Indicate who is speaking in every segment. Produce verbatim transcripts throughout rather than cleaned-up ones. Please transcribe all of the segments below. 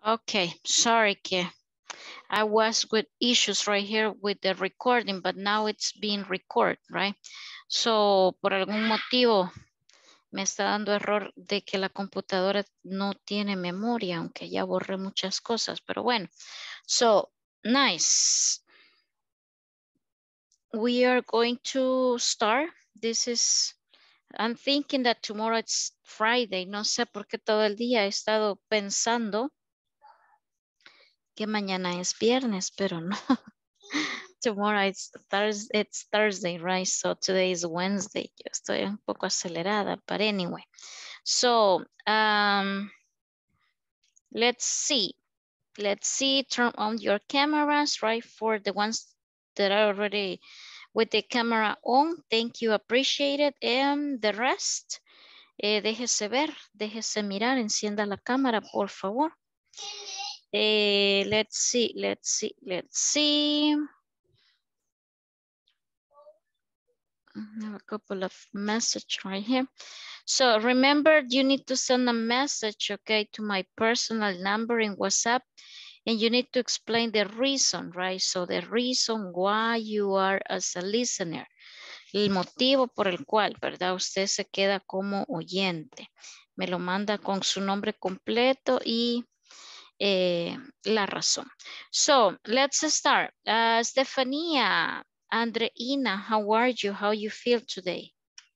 Speaker 1: Okay, sorry que I was with issues right here with the recording, but now it's being recorded, right? So, por algún motivo me está dando error de que la computadora no tiene memoria, aunque ya borré muchas cosas, pero bueno. So, nice. We are going to start. This is, I'm thinking that tomorrow it's Friday. No sé por qué todo el día he estado pensando que mañana es viernes, pero no. Tomorrow it's Thursday, it's Thursday, right? So today is Wednesday. Yo estoy un poco acelerada, but anyway. So, um, let's see. Let's see, turn on your cameras, right? For the ones that are already with the camera on, thank you, appreciate it. And the rest, eh, déjese ver, déjese mirar, encienda la cámara, por favor. Eh, let's see, let's see, let's see. I have a couple of messages right here. So remember, you need to send a message, okay, to my personal number in WhatsApp, and you need to explain the reason, right? So the reason why you are as a listener, el motivo por el cual, ¿verdad? Usted se queda como oyente. Me lo manda con su nombre completo y eh, la razón. So let's start. Uh, Stefania, Andreina, how are you? How you feel today?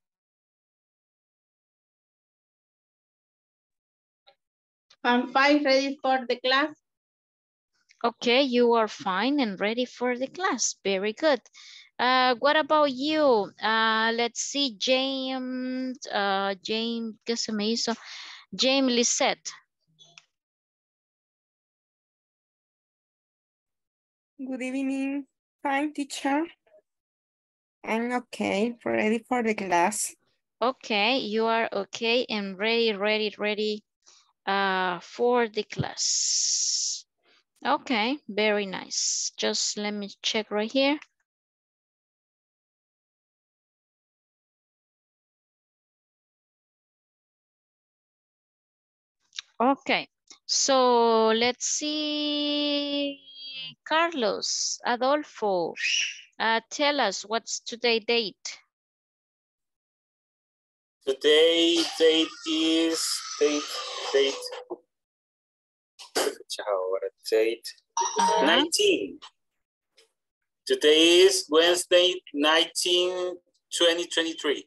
Speaker 2: I'm fine, ready for the class.
Speaker 1: Okay, you are fine and ready for the class. Very good. Uh, what about you? Uh, let's see, James, uh, James, ¿qué se me hizo? James Lisette.
Speaker 3: Good evening. Fine, teacher. I'm okay, ready for the class.
Speaker 1: Okay, you are okay and ready, ready, ready uh, for the class. Okay, very nice. Just let me check right here. Okay, so let's see. Carlos, Adolfo, uh, tell us what's today's date?
Speaker 4: Today date is date date. Date
Speaker 1: Uh-huh.
Speaker 4: nineteen. Today is Wednesday, nineteen, twenty twenty-three.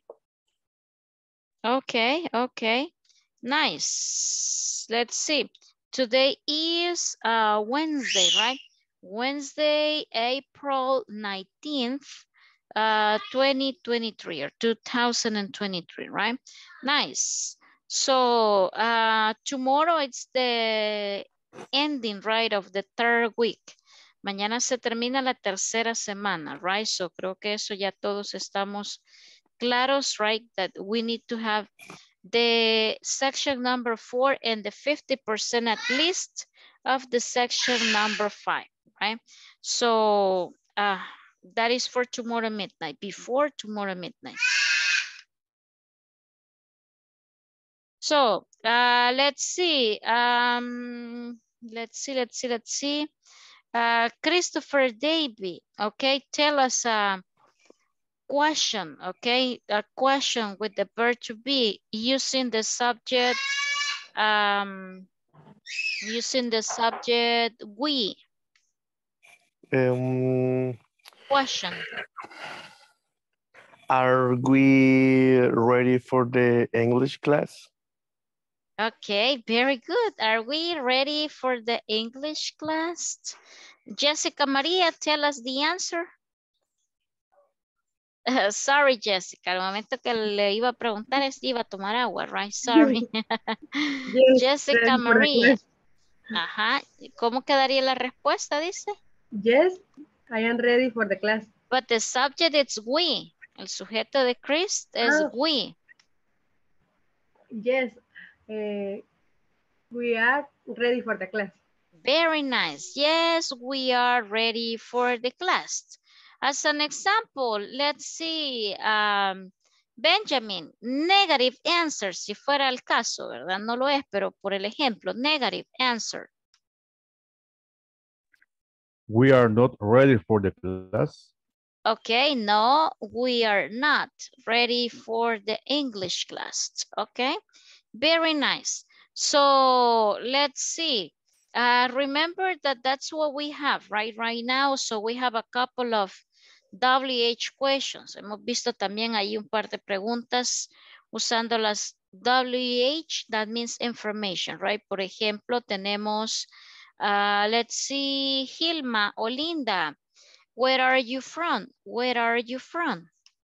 Speaker 1: Okay, okay, nice. Let's see. Today is uh, Wednesday, right? Wednesday, April nineteenth, uh, twenty twenty-three or two thousand twenty-three, right? Nice. So uh, tomorrow it's the ending, right, of the third week. Mañana se termina la tercera semana, right? So creo que eso ya todos estamos claros, right? That we need to have the section number four and the fifty percent at least of the section number five, right? So uh, that is for tomorrow midnight, before tomorrow midnight. So uh, let's see, um, let's see, let's see, let's see. Uh, Christopher Davy, okay, tell us a question, okay, a question with the verb to be using the subject, um, using the subject we.
Speaker 5: Um,
Speaker 1: Question.
Speaker 5: are we ready for the English class?
Speaker 1: Okay, very good. Are we ready for the English class? Jessica Maria, tell us the answer. Uh, sorry, Jessica. Al momento que le iba a preguntar, es iba a tomar agua, right? Sorry.
Speaker 2: Yes,
Speaker 1: Jessica
Speaker 2: ready for the
Speaker 1: Maria.
Speaker 2: class.
Speaker 1: Ajá. ¿Cómo quedaría la respuesta, dice?
Speaker 2: Yes, I am ready for the class.
Speaker 1: But the subject is we. El sujeto de Chris es
Speaker 2: Ah.
Speaker 1: we.
Speaker 2: Yes, uh, we are ready for the class.
Speaker 1: Very nice. Yes, we are ready for the class. As an example, let's see. Um, Benjamin, negative answer, si fuera el caso, ¿verdad? No lo es, pero por el ejemplo, negative answer.
Speaker 6: We are not ready for the class.
Speaker 1: Okay, no, we are not ready for the English class. Okay, very nice. So let's see. Uh, remember that that's what we have right right now. So we have a couple of W H questions. Hemos visto también ahí un par de preguntas usando las W H, that means information, right? Por ejemplo, tenemos, uh, let's see, Hilma o Linda. Where are you from? Where are you from?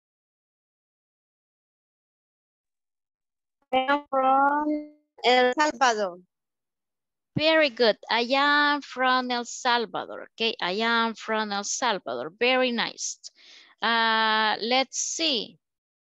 Speaker 7: I'm from El Salvador.
Speaker 1: Very good. I am from El Salvador. Okay, I am from El Salvador. Very nice. Uh, let's see.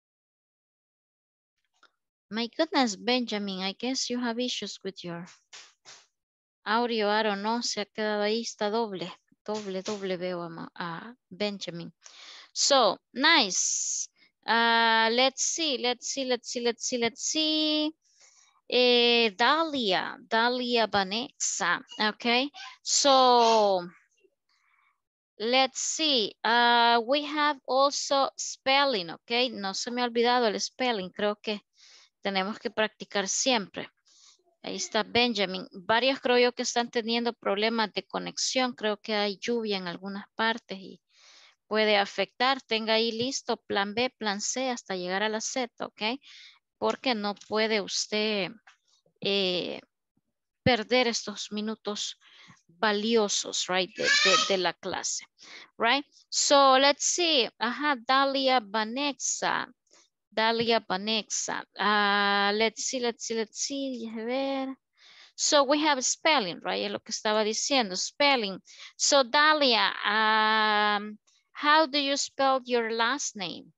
Speaker 1: My goodness, Benjamin, I guess you have issues with your audio. I don't know. Se ha quedado ahí, está doble. Doble, doble veo a, a Benjamin. So, nice. Uh, let's see, let's see, let's see, let's see, let's see. Uh, Dalia, Dalia Banexa, okay. So, let's see. Uh, we have also spelling, okay. No se me ha olvidado el spelling, creo que tenemos que practicar siempre. Ahí está Benjamin. Varios creo yo que están teniendo problemas de conexión. Creo que hay lluvia en algunas partes y puede afectar. Tenga ahí listo plan B, plan C hasta llegar a la Z, ¿ok? Porque no puede usted eh, perder estos minutos valiosos, right, de, de, de la clase, right? So, let's see. Ajá, Dalia Banexa. Dalia Banexa. Uh, let's see, let's see, let's see. A ver. So we have spelling, right? Es lo que estaba diciendo, spelling. So Dalia, um, how do you spell your last name?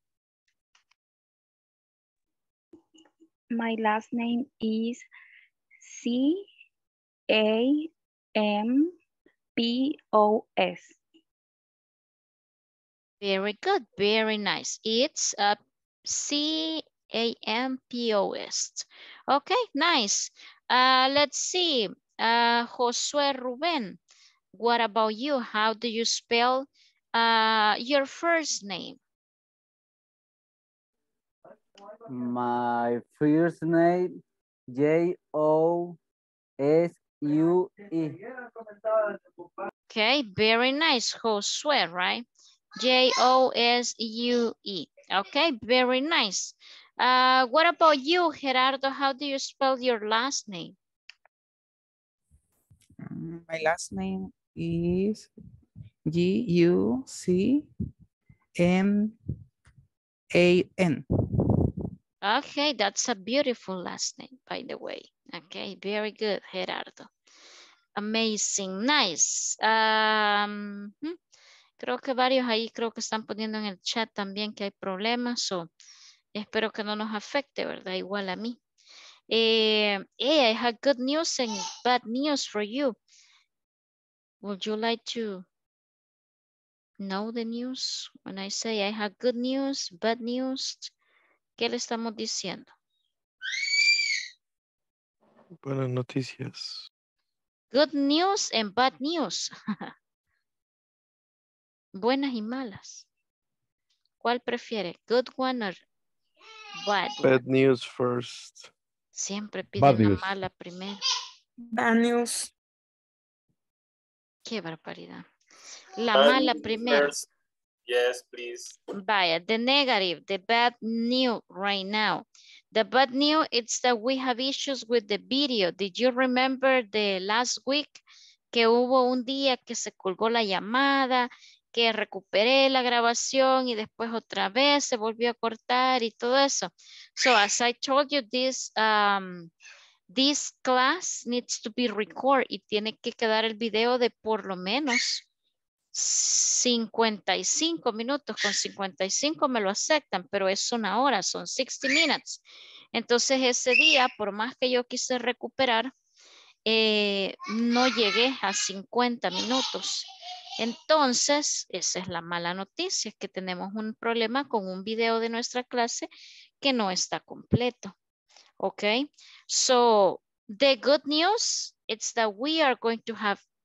Speaker 8: My last name is C A M P O S.
Speaker 1: Very good, very nice. It's uh, C A M P O S. Okay, nice. Uh, let's see, uh, Josué Ruben, what about you? How do you spell uh, your first name?
Speaker 9: My first name, J O S U E.
Speaker 1: Okay, very nice, Josué, right? J O S U E. Okay, very nice. Uh, what about you, Gerardo? How do you spell your last name?
Speaker 10: My last name is G U C M A N.
Speaker 1: Okay, that's a beautiful last name, by the way. Okay, very good, Gerardo. Amazing, nice. Um, creo que varios ahí creo que están poniendo en el chat también que hay problemas. So, espero que no nos afecte, ¿verdad? Igual a mí. Eh, hey, I have good news and bad news for you. Would you like to know the news? When I say I have good news, bad news, ¿qué le estamos diciendo?
Speaker 5: Buenas noticias.
Speaker 1: Good news and bad news. Buenas y malas. ¿Cuál prefiere? Good one or bad one?
Speaker 5: Bad news first.
Speaker 1: Siempre
Speaker 6: Bad
Speaker 1: piden la
Speaker 6: news.
Speaker 1: mala primero.
Speaker 3: Bad news.
Speaker 1: Qué barbaridad. La
Speaker 4: Bad
Speaker 1: mala
Speaker 4: news
Speaker 1: primero.
Speaker 4: first. Yes, please.
Speaker 1: Vaya, the negative, the bad news right now. The bad news is that we have issues with the video. Did you remember the last week que hubo un día que se colgó la llamada, que recuperé la grabación y después otra vez se volvió a cortar y todo eso? So as I told you, this, um, this class needs to be recorded y tiene que quedar el video de por lo menos cincuenta y cinco minutos. Con cincuenta y cinco me lo aceptan, pero es una hora, son sesenta minutes. Entonces ese día, por más que yo quise recuperar, eh, no llegué a cincuenta minutos. Entonces, esa es la mala noticia, que tenemos un problema con un video de nuestra clase que no está completo. Ok, so the good news is that we are going to have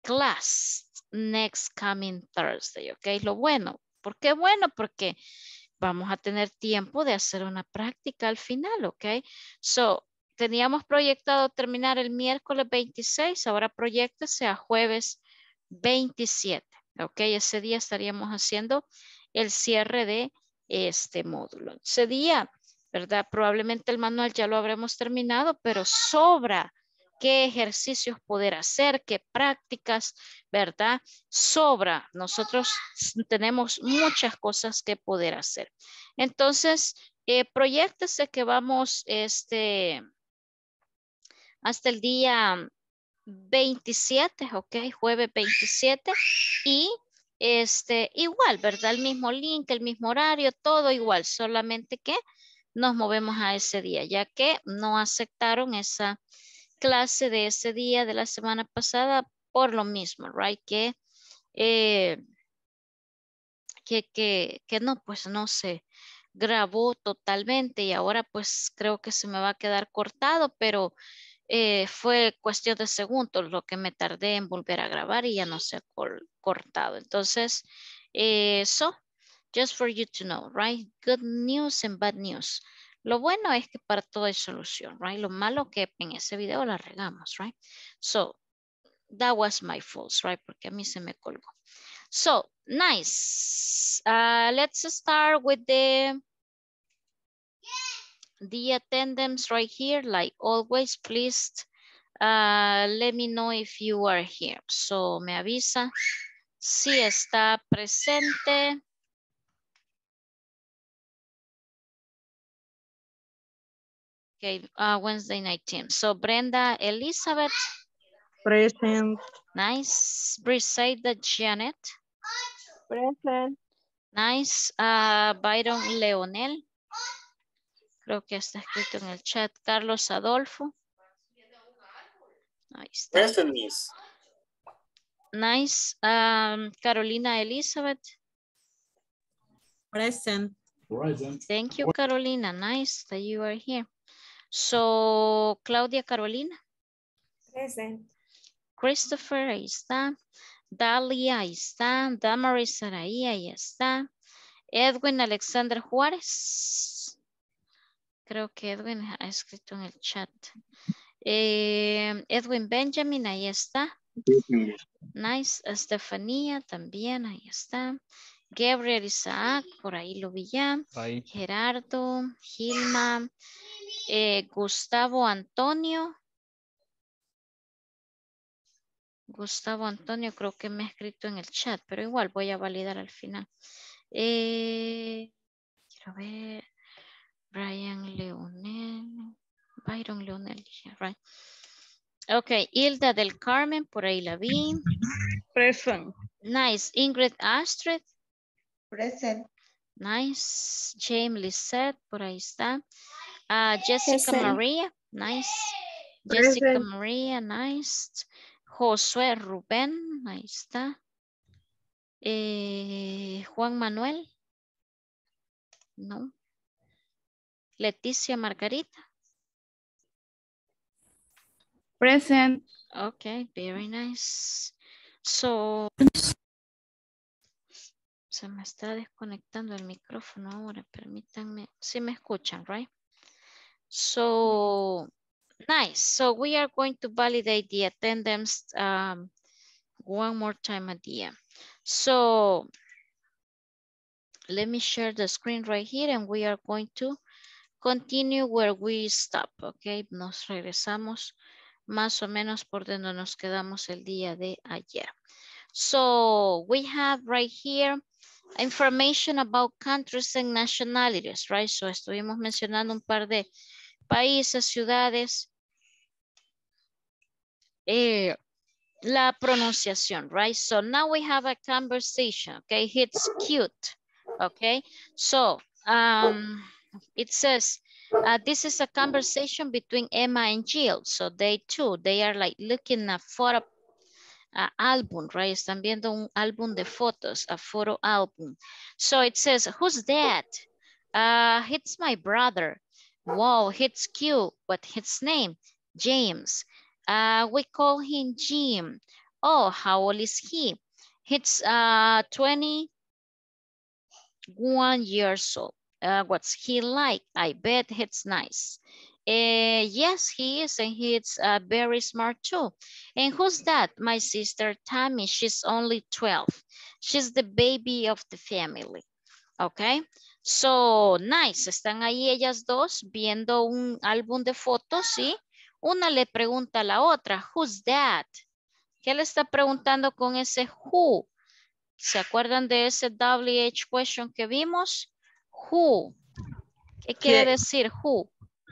Speaker 1: class next coming Thursday, ok. Lo bueno, ¿por qué bueno? Porque vamos a tener tiempo de hacer una práctica al final, ok. So, teníamos proyectado terminar el miércoles veintiséis, ahora proyectese a jueves veintisiete, ok. Ese día estaríamos haciendo el cierre de este módulo. Ese día, ¿verdad? Probablemente el manual ya lo habremos terminado, pero sobra qué ejercicios poder hacer, qué prácticas, ¿verdad? Sobra. Nosotros tenemos muchas cosas que poder hacer. Entonces, eh, proyéctese que vamos este, hasta el día veintisiete, ok, jueves veintisiete, y este, igual, ¿verdad? El mismo link, el mismo horario, todo igual, solamente que nos movemos a ese día, ya que no aceptaron esa clase de ese día de la semana pasada por lo mismo, right? Que, eh, que, que, que no, pues no se grabó totalmente y ahora pues creo que se me va a quedar cortado, pero eh, fue cuestión de segundos lo que me tardé en volver a grabar y ya no se ha cor cortado. Entonces, eh, so, just for you to know, right? Good news and bad news. Lo bueno es que para todo hay solución, right? Lo malo que en ese video la regamos, right? So, that was my fault, right? Porque a mí se me colgó. So, nice. Uh, let's start with the, the attendance right here. Like always, please uh, let me know if you are here. So, me avisa si está presente. Okay, uh, Wednesday night team. So Brenda Elizabeth.
Speaker 2: Present.
Speaker 1: Nice. Brisaida Janet.
Speaker 7: Present.
Speaker 1: Nice. Uh, Byron Leonel. Creo que está escrito en el chat. Carlos Adolfo. Ahí está.
Speaker 4: Present, Miss.
Speaker 1: Nice. Um, Carolina Elizabeth.
Speaker 11: Present.
Speaker 6: Present.
Speaker 1: Thank you, Carolina. Nice that you are here. So, Claudia Carolina.
Speaker 3: Present.
Speaker 1: Christopher, ahí está. Dalia, ahí está. Damaris Saraí, ahí está. Edwin Alexander Juárez. Creo que Edwin ha escrito en el chat. Eh, Edwin Benjamin, ahí está. Nice. Estefanía también, ahí está. Gabriel Isaac, por ahí lo vi ya.
Speaker 6: Ahí.
Speaker 1: Gerardo, Gilma, eh, Gustavo Antonio. Gustavo Antonio creo que me ha escrito en el chat, pero igual voy a validar al final. Eh, quiero ver. Brian Leonel. Byron Leonel, right. Ok, Hilda del Carmen, por ahí la vi.
Speaker 8: Present.
Speaker 1: Nice. Ingrid Astrid.
Speaker 3: Present.
Speaker 1: Nice. James Lisette, por ahí está. Uh, Jessica
Speaker 3: Present.
Speaker 1: Maria. Nice.
Speaker 2: Present.
Speaker 1: Jessica Maria, nice. Josué Rubén, ahí está. Eh, Juan Manuel. No. Leticia Margarita.
Speaker 8: Present.
Speaker 1: Okay, very nice. So, se me está desconectando el micrófono ahora, permítanme. Sí me escuchan, right? So, nice. So we are going to validate the attendance um, one more time at the end. So, let me share the screen right here and we are going to continue where we stop, okay? Nos regresamos más o menos por donde nos quedamos el día de ayer. So we have right here information about countries and nationalities, right? So estuvimos mencionando un par de países, ciudades. Eh, la pronunciación, right? So now we have a conversation, okay? It's cute, okay? So um, it says, uh, this is a conversation between Emma and Jill. So they too, they are like looking at photo uh, album, right? Están viendo un álbum de fotos, a photo album. So it says, who's that? Uh, it's my brother. Wow, he's cute. What's his name? James. Uh, we call him Jim. Oh, how old is he? He's uh, twenty-one years old. Uh, what's he like? I bet he's nice. Uh, yes, he is, and he's uh, very smart too. And who's that? My sister Tammy. She's only twelve. She's the baby of the family. Okay. So, nice. Están ahí ellas dos viendo un álbum de fotos, ¿sí? Una le pregunta a la otra, who's that? ¿Qué le está preguntando con ese who? ¿Se acuerdan de ese W H question que vimos? Who. ¿Qué quiere
Speaker 7: ¿Qué?
Speaker 1: decir who?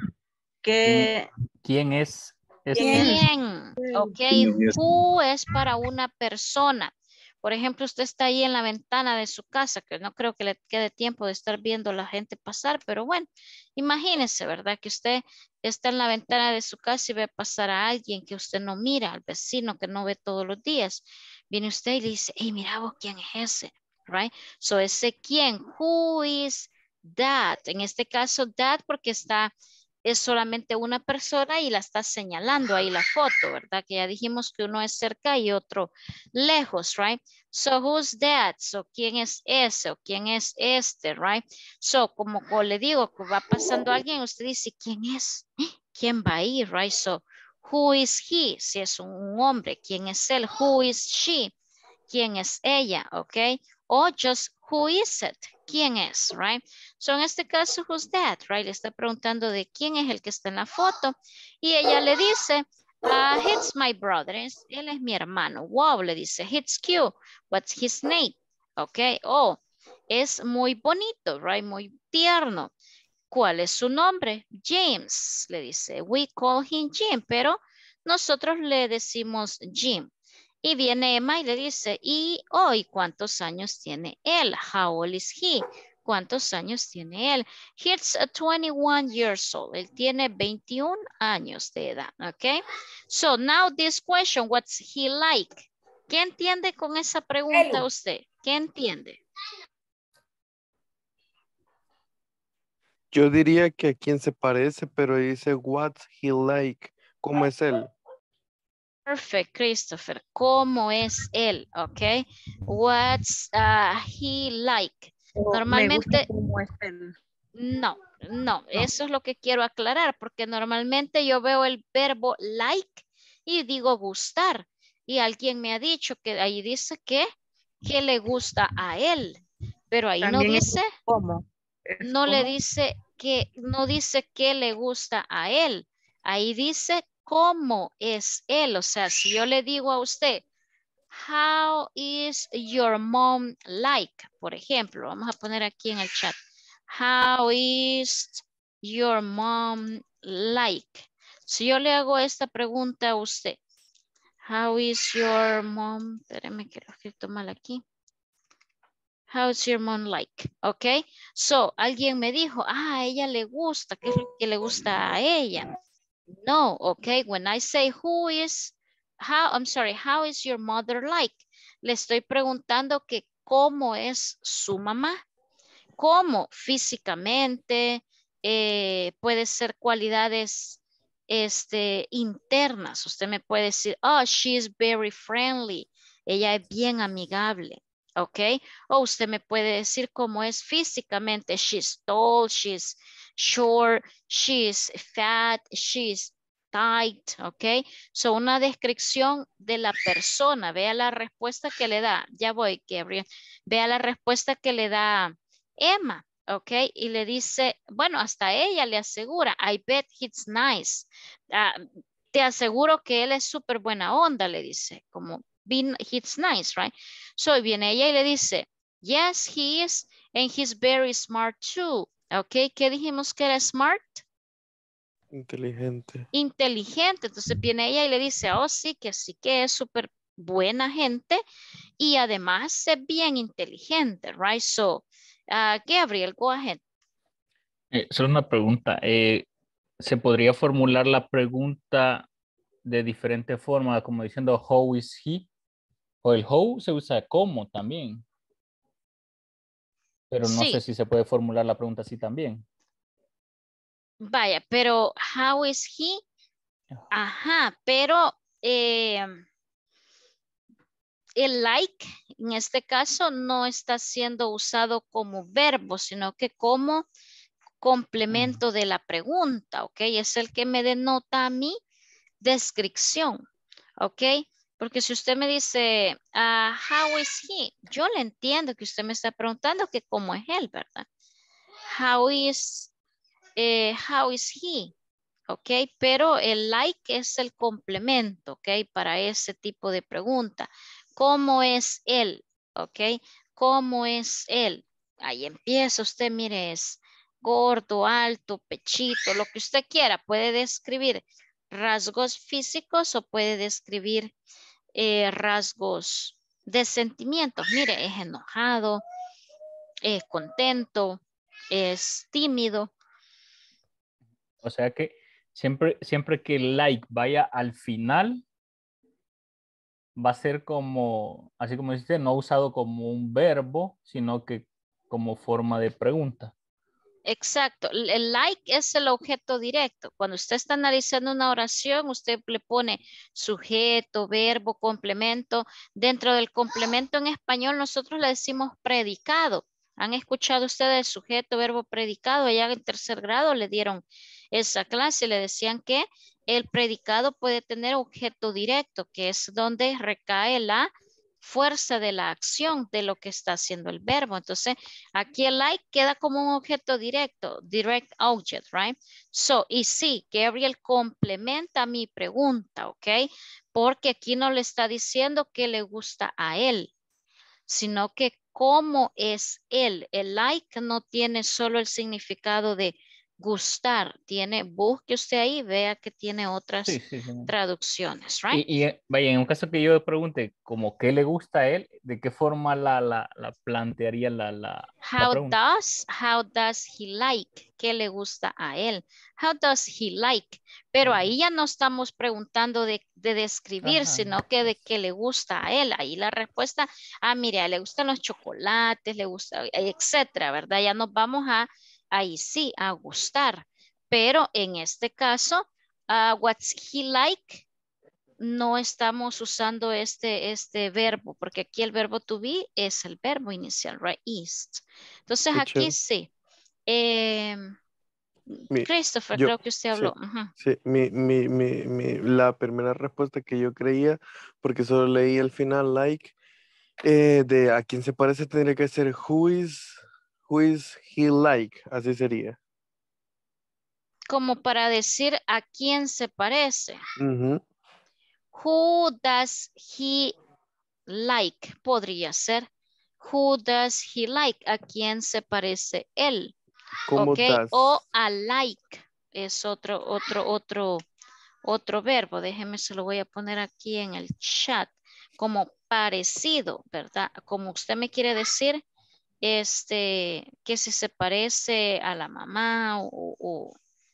Speaker 7: ¿Qué?
Speaker 11: ¿Quién es? este?
Speaker 1: ¿Quién? Ok,
Speaker 4: ¿Quién es?
Speaker 1: who es para una persona. Por ejemplo, usted está ahí en la ventana de su casa, que no creo que le quede tiempo de estar viendo a la gente pasar, pero bueno, imagínese, ¿verdad? Que usted está en la ventana de su casa y ve pasar a alguien que usted no mira, al vecino que no ve todos los días. Viene usted y le dice, hey, mira vos, ¿quién es ese? Right? So, ese quién, who is that? En este caso, that porque está... es solamente una persona y la está señalando ahí la foto, ¿verdad? Que ya dijimos que uno es cerca y otro lejos, right? So, who's that? So, ¿quién es ese o quién es este, right? So, como, como le digo, que va pasando alguien, usted dice, ¿quién es? ¿Quién va ahí, right? So, who is he? Si es un hombre, ¿quién es él? Who is she? ¿Quién es ella? ¿Ok? O just, who is it? ¿Quién es? Right? So, en este caso, who's that? Right? Le está preguntando de quién es el que está en la foto. Y ella le dice, uh, it's my brother. Es, él es mi hermano. Wow, le dice, it's cute. What's his name? ¿Ok? Oh, es muy bonito, right? Muy tierno. ¿Cuál es su nombre? James, le dice. We call him Jim, pero nosotros le decimos Jim. Y viene Emma y le dice, y hoy, ¿cuántos años tiene él? How old is he? ¿Cuántos años tiene él? He's twenty-one years old. Él tiene veintiún años de edad, ¿ok? So, now this question, what's he like? ¿Qué entiende con esa pregunta
Speaker 2: Hello.
Speaker 1: usted? ¿Qué entiende?
Speaker 5: Yo diría que a quién se parece, pero dice what's he like. ¿Cómo es él?
Speaker 1: Perfect, Christopher. ¿Cómo es él? ¿Ok? What's uh, he like?
Speaker 8: O me gusta
Speaker 1: Normalmente,
Speaker 8: cómo es él.
Speaker 1: no, no. Eso es lo que quiero aclarar, porque normalmente yo veo el verbo like y digo gustar. Y alguien me ha dicho que ahí dice que, que le gusta a él. Pero ahí no
Speaker 8: También es
Speaker 1: dice,
Speaker 8: cómo. Es
Speaker 1: no le
Speaker 8: cómo.
Speaker 1: dice que, no dice que le gusta a él. Ahí dice cómo es él. O sea, si yo le digo a usted, how is your mom like? Por ejemplo, vamos a poner aquí en el chat. How is your mom like? Si yo le hago esta pregunta a usted, how is your mom? Espérame que lo he escrito mal aquí. How's your mom like? Ok. So, alguien me dijo, ah, a ella le gusta. ¿Qué es lo que le gusta a ella? No, ok. When I say who is, how, I'm sorry, how is your mother like? Le estoy preguntando que cómo es su mamá. ¿Cómo? Físicamente, eh, puede ser cualidades este, internas. Usted me puede decir, oh, she is very friendly. Ella es bien amigable. ¿Ok? O usted me puede decir cómo es físicamente. She's tall, she's short, she's fat, she's tight. ¿Ok? So, una descripción de la persona. Vea la respuesta que le da. Ya voy, Gabriel. Vea la respuesta que le da Emma. ¿Ok? Y le dice, bueno, hasta ella le asegura, I bet he's nice. Uh, te aseguro que él es súper buena onda, le dice, como, he's nice, right? So, viene ella y le dice, yes, he is, and he's very smart too. ¿Ok? ¿Qué dijimos que era smart?
Speaker 5: Inteligente.
Speaker 1: Inteligente. Entonces viene ella y le dice, oh, sí, que sí que es súper buena gente y además es bien inteligente, right? So, uh, Gabriel, go ahead.
Speaker 11: Eh, solo una pregunta. eh, ¿Se podría formular la pregunta de diferente forma, como diciendo how is he? O el how se usa como también. Pero no sé
Speaker 1: Sí,
Speaker 11: si se puede formular la pregunta así también.
Speaker 1: vaya, pero how is he? Ajá, pero eh, el like, en este caso, no está siendo usado como verbo, sino que como complemento de la pregunta, ¿ok? Es el que me denota a mí descripción, ¿ok? Porque si usted me dice, uh, how is he? Yo le entiendo que usted me está preguntando que cómo es él, ¿verdad? How is, eh, how is he? ¿Ok? Pero el like es el complemento, ¿ok? Para ese tipo de pregunta. ¿Cómo es él? ¿Ok? ¿Cómo es él? Ahí empieza usted, mire, es gordo, alto, pechito, lo que usted quiera. Puede describir rasgos físicos o puede describir eh, rasgos de sentimientos. Mire, es enojado, es contento, es tímido.
Speaker 11: O sea que siempre, siempre que el like vaya al final, va a ser como, así como dice, no usado como un verbo, sino que como forma de pregunta.
Speaker 1: Exacto. El like es el objeto directo. Cuando usted está analizando una oración, usted le pone sujeto, verbo, complemento. Dentro del complemento en español, nosotros le decimos predicado. ¿Han escuchado ustedes sujeto, verbo, predicado? Allá en tercer grado le dieron esa clase y le decían que el predicado puede tener objeto directo, que es donde recae la fuerza de la acción de lo que está haciendo el verbo. Entonces, aquí el like queda como un objeto directo, direct object, right? So, y sí, Gabriel complementa mi pregunta, ¿ok? Porque aquí no le está diciendo que le gusta a él, sino que cómo es él. El like no tiene solo el significado de gustar, tiene, busque usted ahí, vea que tiene otras
Speaker 11: Sí, sí, sí.
Speaker 1: traducciones, right?
Speaker 11: Y, y, eh, vaya, en un caso que yo pregunte como qué le gusta a él, ¿de qué forma la, la, la plantearía la, la, la
Speaker 1: How
Speaker 11: pregunta?
Speaker 1: does, how does he like? ¿Qué le gusta a él? How does he like? Pero ahí ya no estamos preguntando de, de describir,
Speaker 11: Ajá.
Speaker 1: sino que de qué le gusta a él. Ahí la respuesta, ah, mire, le gustan los chocolates, le gusta, etcétera, ¿verdad? Ya nos vamos a, ahí sí, a gustar. Pero en este caso, uh, what's he like? No estamos usando este, este verbo, porque aquí el verbo to be es el verbo inicial, right? Is. Entonces
Speaker 5: Teacher,
Speaker 1: aquí sí. Eh,
Speaker 5: mi-
Speaker 1: Christopher,
Speaker 5: yo,
Speaker 1: creo que usted
Speaker 5: sí,
Speaker 1: habló. Ujú.
Speaker 5: sí, mi, mi, mi, mi- la primera respuesta que yo creía, porque solo leí al final like, eh, de a quién se parece tendría que ser who is, who is he like, así sería.
Speaker 1: Como para decir a quién se parece.
Speaker 5: Ujú.
Speaker 1: Who does he like? Podría ser. Who does he like? ¿A quién se parece él?
Speaker 5: ¿Cómo
Speaker 1: Ok.
Speaker 5: das?
Speaker 1: O a like. Es otro, otro, otro, otro verbo. Déjeme, se lo voy a poner aquí en el chat. Como parecido, ¿verdad? Como usted me quiere decir, este, que si se parece a la mamá o, o,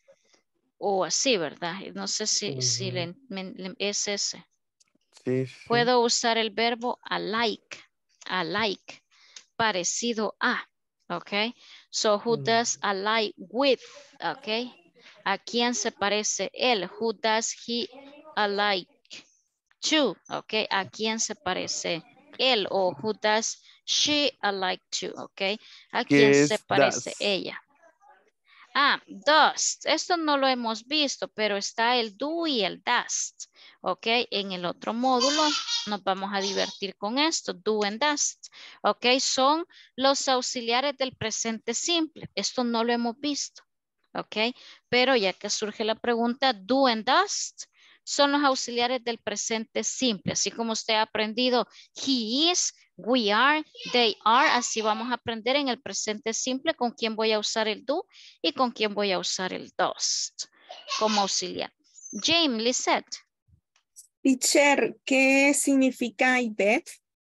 Speaker 1: o así, ¿verdad? No sé si, si
Speaker 5: Ujú.
Speaker 1: le, me- le- es ese.
Speaker 5: Sí, sí.
Speaker 1: Puedo usar el verbo alike, alike, parecido a, ¿ok? So, who
Speaker 5: Mm.
Speaker 1: does alike with, ¿ok? ¿A quién se parece él? Who does he alike to, ¿ok? ¿A quién se parece él? O who does she alike to, ¿ok? ¿A quién
Speaker 5: ¿Qué
Speaker 1: se
Speaker 5: es
Speaker 1: parece
Speaker 5: das?
Speaker 1: ella? Ah, dust. Esto no lo hemos visto, pero está el do y el dust. Ok, en el otro módulo nos vamos a divertir con esto, do and dust. Ok, son los auxiliares del presente simple. Esto no lo hemos visto. Ok, pero ya que surge la pregunta, do and dust son los auxiliares del presente simple. Así como usted ha aprendido he is, we are, they are. Así vamos a aprender en el presente simple con quién voy a usar el do y con quién voy a usar el dust como auxiliar. James, Lisette.
Speaker 3: Teacher, ¿qué significa I bet?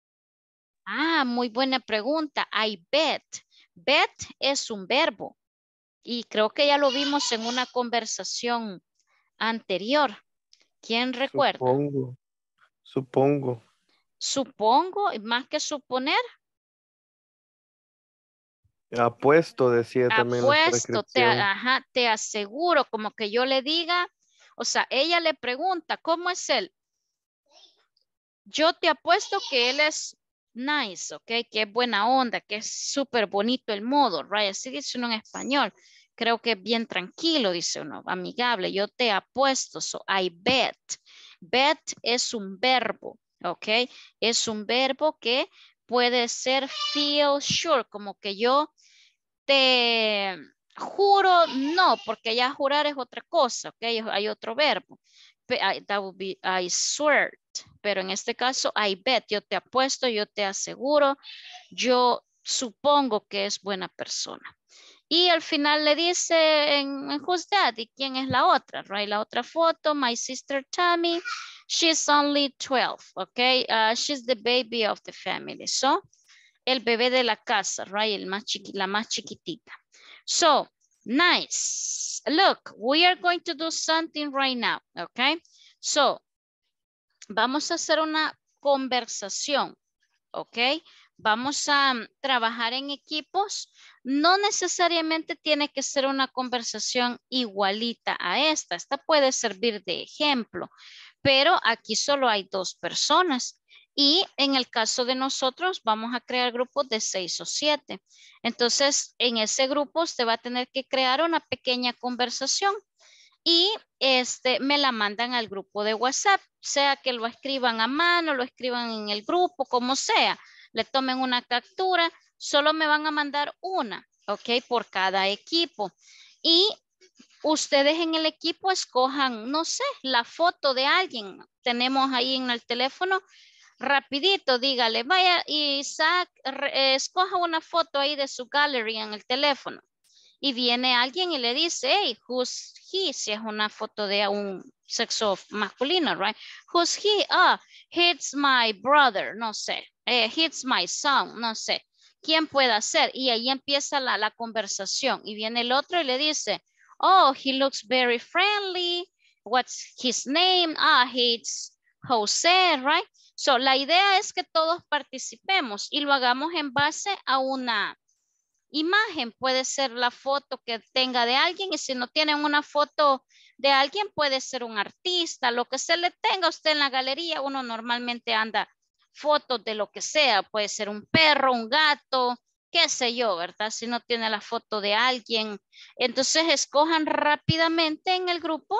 Speaker 1: Ah, muy buena pregunta. I bet. Bet es un verbo y creo que ya lo vimos en una conversación anterior. ¿Quién recuerda?
Speaker 5: Supongo, supongo.
Speaker 1: Supongo, más que suponer,
Speaker 5: Apuesto, decía también la
Speaker 1: apuesto, te,
Speaker 5: transcripción.
Speaker 1: ajá, te aseguro, como que yo le diga, o sea, ella le pregunta, ¿cómo es él? Yo te apuesto que él es nice, ¿ok? Que es buena onda, que es súper bonito el modo, right? Así dice uno en español. Creo que es bien tranquilo, dice uno, amigable. Yo te apuesto, so I bet. Bet es un verbo, ¿ok? Es un verbo que puede ser feel sure, como que yo te juro, no, porque ya jurar es otra cosa, ¿ok? Hay otro verbo. Pe- I- That would be I swear. Pero en este caso, I bet, yo te apuesto, yo te aseguro, yo supongo que es buena persona. Y al final le dice en, en Who's That? ¿Y quién es la otra? Right? La otra foto, my sister Tammy, she's only twelve, okay? Uh, she's the baby of the family. So, el bebé de la casa, right? El más chiqui, la más chiquitita. So, nice. Look, we are going to do something right now, okay? So, vamos a hacer una conversación, ¿ok? Vamos a mm, trabajar en equipos. No necesariamente tiene que ser una conversación igualita a esta. Esta puede servir de ejemplo, pero aquí solo hay dos personas. Y en el caso de nosotros, vamos a crear grupos de seis o siete. Entonces, en ese grupo usted va a tener que crear una pequeña conversación y este, me la mandan al grupo de WhatsApp, sea que lo escriban a mano, lo escriban en el grupo, como sea, le tomen una captura, solo me van a mandar una, ¿ok? Por cada equipo. Y ustedes en el equipo escojan, no sé, la foto de alguien. Tenemos ahí en el teléfono, rapidito, dígale, vaya Isaac, re- escoja una foto ahí de su gallery en el teléfono. Y viene alguien y le dice, hey, who's he? Si es una foto de un sexo masculino, right? Who's he? Ah, he's my brother, no sé. Eh, he's my son, no sé. ¿Quién puede ser? Y ahí empieza la, la conversación. Y viene el otro y le dice, oh, he looks very friendly. What's his name? Ah, he's Jose, right? So, la idea es que todos participemos y lo hagamos en base a una imagen. Puede ser la foto que tenga de alguien y si no tienen una foto de alguien puede ser un artista, lo que se le tenga a usted en la galería. Uno normalmente anda fotos de lo que sea, puede ser un perro, un gato, qué sé yo, ¿verdad? Si no tiene la foto de alguien, entonces escojan rápidamente en el grupo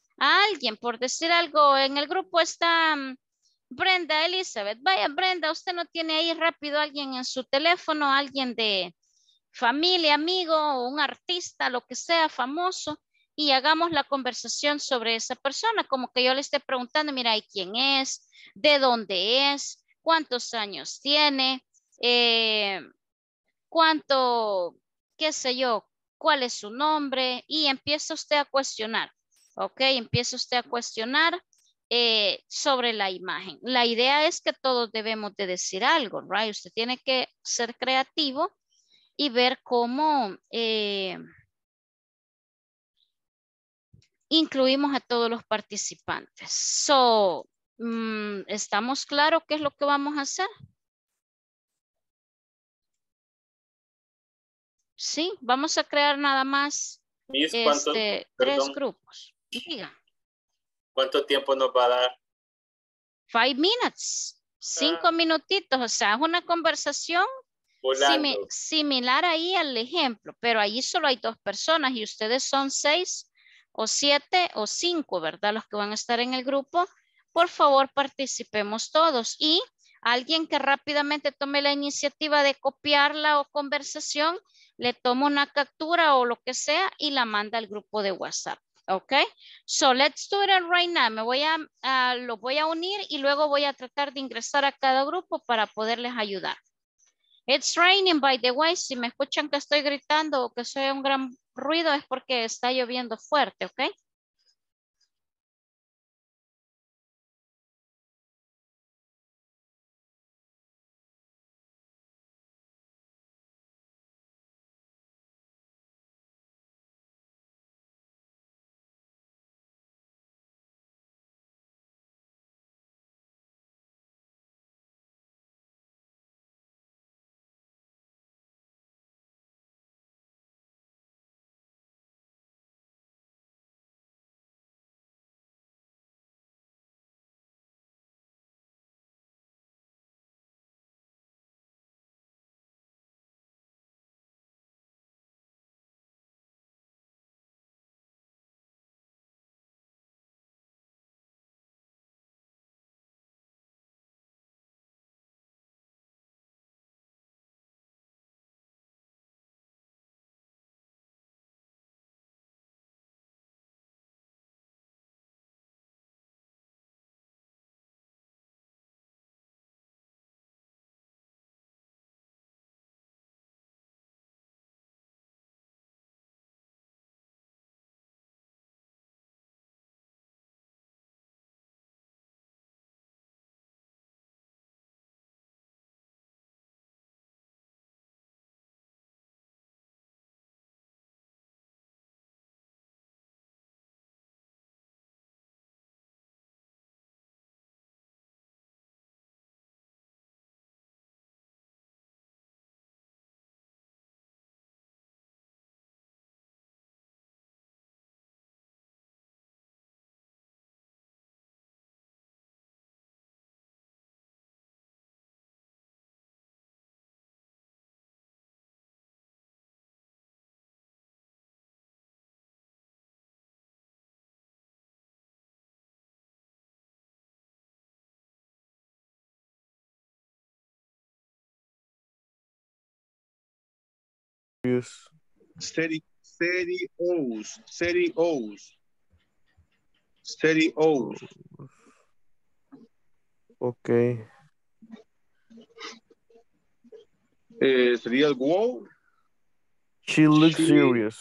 Speaker 1: a alguien. Por decir algo, en el grupo está mm, Brenda Elizabeth. Vaya, Brenda, usted no tiene ahí rápido a alguien en su teléfono, alguien de familia, amigo, un artista, lo que sea, famoso, y hagamos la conversación sobre esa persona, como que yo le esté preguntando, mira, ¿y quién es? ¿De dónde es? ¿Cuántos años tiene? Eh, ¿Cuánto, qué sé yo, cuál es su nombre? Y empieza usted a cuestionar, ¿ok? Empieza usted a cuestionar eh, sobre la imagen. La idea es que todos debemos de decir algo, right? Usted tiene que ser creativo y ver cómo eh, incluimos a todos los participantes. So, mm, ¿estamos claros qué es lo que vamos a hacer? Sí, vamos a crear nada más
Speaker 4: Miss, ¿cuánto,
Speaker 1: este, tres
Speaker 4: perdón,
Speaker 1: grupos. Diga,
Speaker 4: cuánto tiempo nos va a dar?
Speaker 1: five minutes, cinco
Speaker 4: Ah,
Speaker 1: minutitos, o sea, es una conversación simi-
Speaker 4: volando.
Speaker 1: similar ahí al ejemplo, pero allí solo hay dos personas y ustedes son seis o siete o cinco, ¿verdad? Los que van a estar en el grupo. Por favor, participemos todos y alguien que rápidamente tome la iniciativa de copiar la conversación, le toma una captura o lo que sea y la manda al grupo de WhatsApp. ¿Ok? So let's do it right now. Me voy a, a, lo voy a unir y luego voy a tratar de ingresar a cada grupo para poderles ayudar. It's raining, by the way. Si me escuchan que estoy gritando o que soy un gran ruido es porque está lloviendo fuerte, ¿ok?
Speaker 5: serious.
Speaker 12: Seri serious. Serious. Serious.
Speaker 5: Ok.
Speaker 12: Eh, sería el wow.
Speaker 5: She looks
Speaker 12: She-
Speaker 5: serious.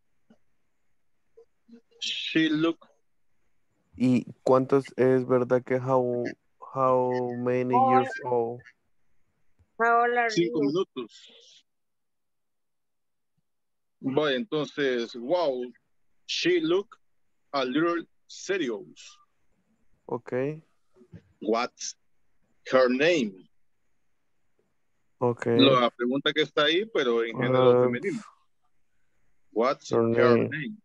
Speaker 12: She look.
Speaker 5: ¿Y cuántos es verdad que how, how many
Speaker 2: How
Speaker 5: years old?
Speaker 2: How old are
Speaker 12: Cinco
Speaker 2: you?
Speaker 12: minutos. Vaya, entonces, wow. She look a little serious.
Speaker 5: Ok.
Speaker 12: What's her name?
Speaker 5: Ok.
Speaker 12: La pregunta que está ahí, pero en género
Speaker 5: Uh,
Speaker 12: femenino. What's
Speaker 5: her
Speaker 12: her
Speaker 5: name.
Speaker 12: name?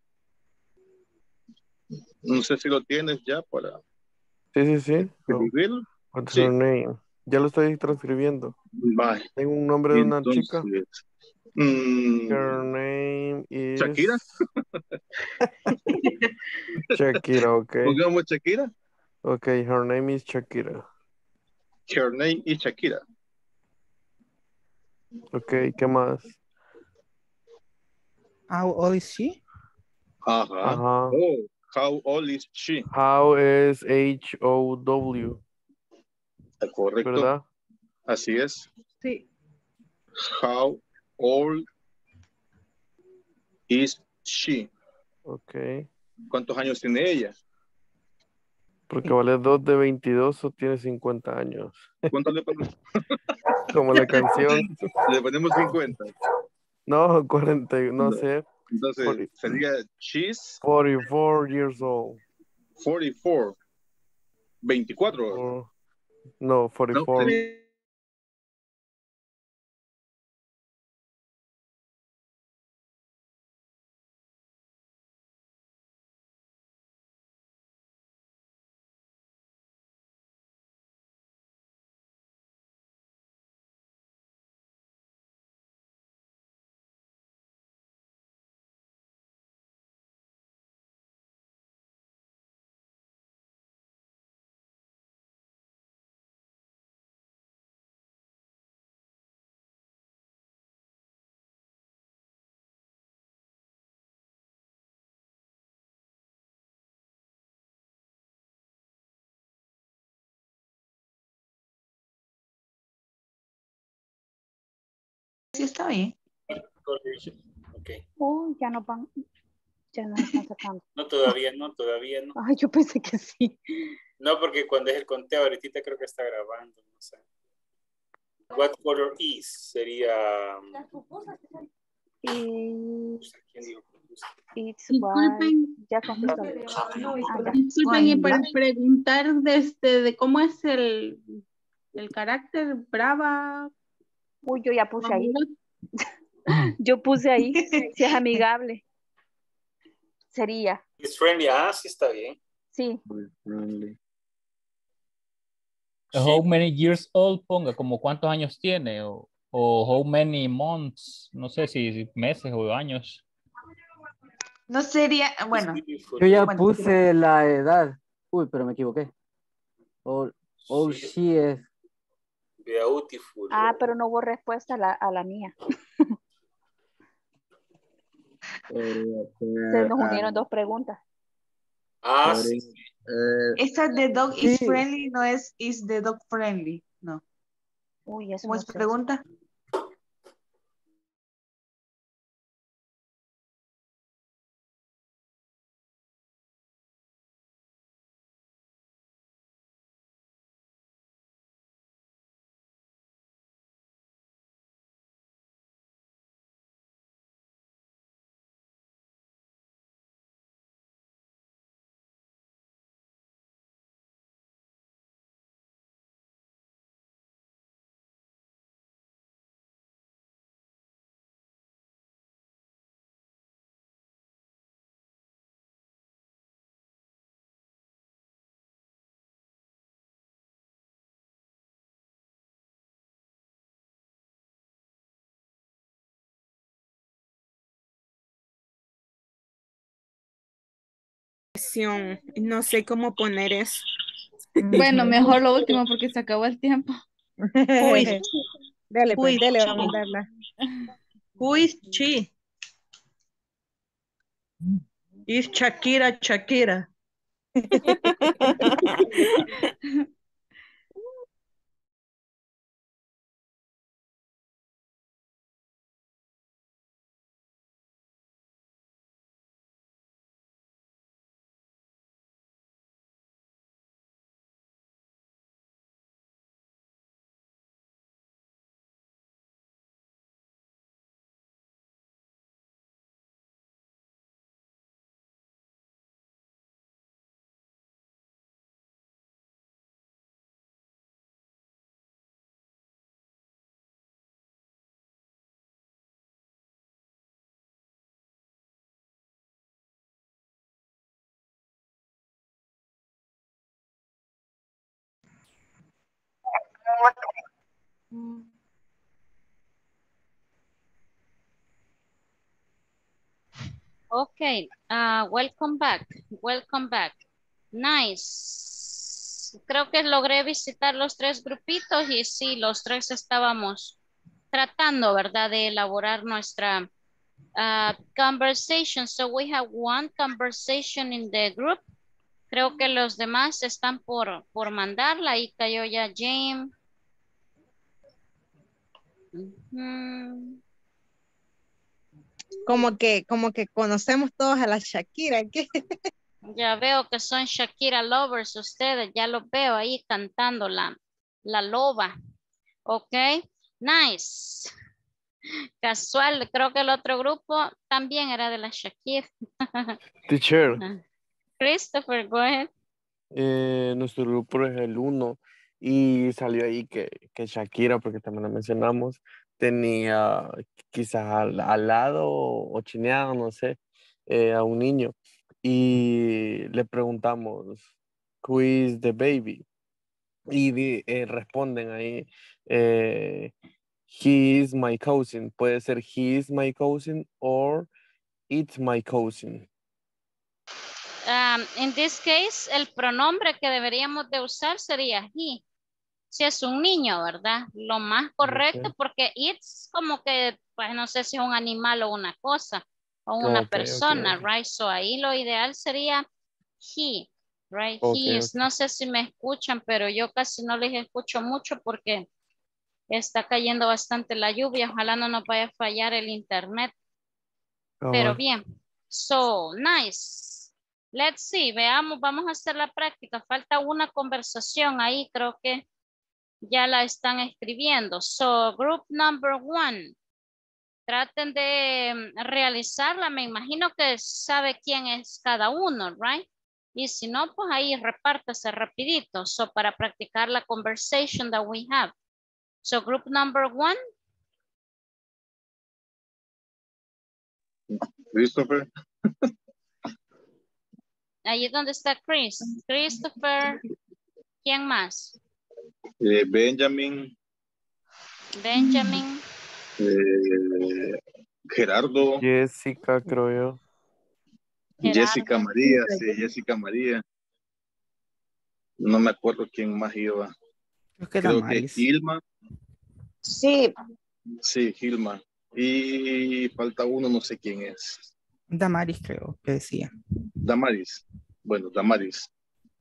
Speaker 12: No sé si lo tienes ya para
Speaker 5: Sí, sí, sí. Oh,
Speaker 12: escribirlo.
Speaker 5: what's
Speaker 12: Sí.
Speaker 5: her name? Ya lo estoy transcribiendo.
Speaker 12: Vale.
Speaker 5: Tengo un nombre de una chica.
Speaker 12: Entonces, mm,
Speaker 5: Her name is...
Speaker 12: Shakira.
Speaker 5: Shakira, ok.
Speaker 12: Pongamos Shakira.
Speaker 5: Ok, her name is Shakira.
Speaker 12: Her name is Shakira.
Speaker 5: Ok, ¿qué más?
Speaker 10: How old is she?
Speaker 12: Ajá.
Speaker 5: Ajá.
Speaker 12: Oh, how old is she?
Speaker 5: How is H O W,
Speaker 12: Correcto.
Speaker 5: ¿verdad?
Speaker 12: Así es.
Speaker 2: Sí.
Speaker 12: How old is she?
Speaker 5: Ok.
Speaker 12: ¿Cuántos años tiene ella?
Speaker 5: Porque vale dos de veintidós o tiene cincuenta años.
Speaker 12: ¿Cuánto le ponemos?
Speaker 5: Como la canción.
Speaker 12: Le ponemos cincuenta.
Speaker 5: No, cuarenta, no
Speaker 12: No.
Speaker 5: sé.
Speaker 12: Entonces,
Speaker 5: Forty-
Speaker 12: sería she's
Speaker 5: forty-four years old.
Speaker 12: forty-four. veinticuatro.
Speaker 5: Or-
Speaker 12: No,
Speaker 5: no, forty-four.
Speaker 12: sería-
Speaker 7: Sí, está bien.
Speaker 4: Ok.
Speaker 13: Oh, ya no van, ya no están sacando.
Speaker 4: No, todavía no, todavía no.
Speaker 13: Ay, yo pensé que sí.
Speaker 4: No, porque cuando es el conteo, ahorita creo que está grabando, no sé. What color is? Sería...
Speaker 13: Y
Speaker 4: ¿Quién dijo?
Speaker 13: it's white.
Speaker 14: Disculpen,
Speaker 13: Ya contestó. Ah, ya.
Speaker 14: disculpen y para preguntar desde de cómo es el, el carácter brava.
Speaker 13: Uy, yo ya puse ahí. Yo puse ahí. Si es amigable. Sería.
Speaker 4: It's friendly. Ah, sí está bien.
Speaker 13: Sí.
Speaker 11: How many years old ponga, como cuántos años tiene o, o how many months, no sé si meses o años.
Speaker 7: No sería, bueno.
Speaker 9: Yo ya
Speaker 7: bueno,
Speaker 9: puse la edad. Uy, pero me equivoqué. All, all
Speaker 4: Sí.
Speaker 9: she is.
Speaker 4: Beautiful.
Speaker 13: Ah, pero no hubo respuesta a la, a la mía. Se nos unieron dos preguntas.
Speaker 4: Ah, sí.
Speaker 7: Esta de dog is
Speaker 9: Sí.
Speaker 7: friendly no es is the dog friendly, no.
Speaker 13: Uy, eso
Speaker 7: ¿Cómo
Speaker 13: no
Speaker 7: es
Speaker 13: sé.
Speaker 7: pregunta?
Speaker 3: No sé cómo poner eso.
Speaker 14: Bueno, mejor lo último porque se acabó el tiempo.
Speaker 2: Uy. Dele, pues,
Speaker 14: Uy.
Speaker 2: dele, vamos a darla.
Speaker 8: Who is she? Is Shakira Shakira.
Speaker 1: Okay, uh, welcome back, welcome back. Nice. Creo que logré visitar los tres grupitos y sí, los tres estábamos tratando, ¿verdad? De elaborar nuestra uh, conversation. So we have one conversation in the group. Creo que los demás están por, por mandarla. Ahí cayó ya James. Uh-huh.
Speaker 3: Como que, como que conocemos todos a la Shakira. ¿Qué?
Speaker 1: Ya veo que son Shakira lovers ustedes. Ya los veo ahí cantando la, la loba. Ok, nice. Casual, creo que el otro grupo también era de la Shakira.
Speaker 5: Teacher,
Speaker 1: Christopher, go ahead.
Speaker 5: eh, nuestro grupo es el uno y salió ahí que, que Shakira, porque también la mencionamos, tenía quizás al, al lado o chineado, no sé, eh, a un niño. Y le preguntamos, who is the baby? Y di- eh, responden ahí, eh, he is my cousin. Puede ser he is my cousin or it's my cousin.
Speaker 1: Um, in this case, el pronombre que deberíamos de usar sería he. Si es un niño, ¿verdad? Lo más correcto,
Speaker 5: Okay.
Speaker 1: porque it's como que, pues no sé si es un animal o una cosa, o una
Speaker 5: Okay,
Speaker 1: persona,
Speaker 5: okay,
Speaker 1: right? So ahí lo ideal sería he, right? He
Speaker 5: okay,
Speaker 1: is.
Speaker 5: okay.
Speaker 1: No sé si me escuchan, pero yo casi no les escucho mucho porque está cayendo bastante la lluvia. Ojalá no nos vaya a fallar el internet.
Speaker 5: Ah,
Speaker 1: Pero
Speaker 5: bueno.
Speaker 1: bien. So, nice. Let's see. Veamos, vamos a hacer la práctica. Falta una conversación ahí, creo que ya la están escribiendo. So, group number one. Traten de mm, realizarla. Me imagino que sabe quién es cada uno, right? Y si no, pues ahí repártase rapidito. So, para practicar la conversation that we have. So, group number one.
Speaker 12: Christopher,
Speaker 1: Ahí es donde está Chris. Christopher. ¿Quién más?
Speaker 12: eh, Benjamin,
Speaker 1: Benjamin.
Speaker 12: eh, Gerardo,
Speaker 5: Jessica, creo yo.
Speaker 12: Jessica
Speaker 1: Gerardo.
Speaker 12: María, sí, Jessica María. No me acuerdo quién más iba.
Speaker 10: Creo que
Speaker 12: Creo que
Speaker 10: Damaris.
Speaker 12: Gilma,
Speaker 13: Sí,
Speaker 12: sí, Gilma. Y falta uno, no sé quién es.
Speaker 10: Damaris creo que decía.
Speaker 12: Damaris. Bueno, Damaris.